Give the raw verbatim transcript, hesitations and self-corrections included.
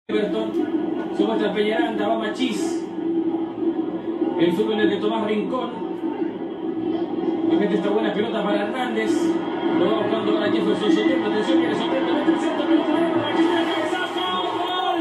Everton, se muestra Peñaranda, va Machís. El fútbol es de Tomás Rincón. Y mete esta buena pelota para Hernández. Lo va buscando ahora Jefferson Soteldo. Atención.